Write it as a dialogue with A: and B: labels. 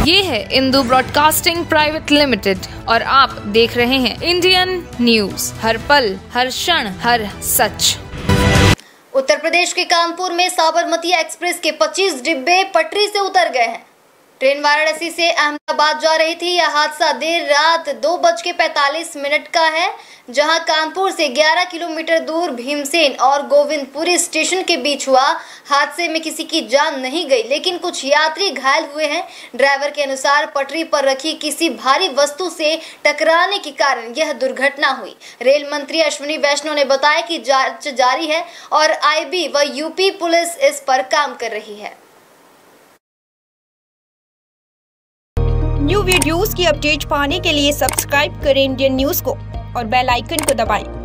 A: ये है Indu broadcasting private limited और आप देख रहे हैं इंडियन न्यूज, हर पल, हर क्षण, हर सच।
B: उत्तर प्रदेश के कानपुर में साबरमती एक्सप्रेस के 25 डिब्बे पटरी से उतर गए हैं। ट्रेन वाराणसी से अहमदाबाद जा रही थी। यह हादसा देर रात 2:45 का है, जहां कानपुर से 11 किलोमीटर दूर भीमसेन और गोविंदपुरी स्टेशन के बीच हुआ। हादसे में किसी की जान नहीं गई, लेकिन कुछ यात्री घायल हुए हैं। ड्राइवर के अनुसार पटरी पर रखी किसी भारी वस्तु से टकराने के कारण यह दुर्घटना हुई। रेल मंत्री अश्विनी वैष्णव ने बताया कि जांच जारी है और आईबी व यूपी पुलिस इस पर काम कर रही है।
C: न्यू वीडियोस की अपडेट पाने के लिए सब्सक्राइब करें इंडियन न्यूज को और बेल आइकन को दबाएं।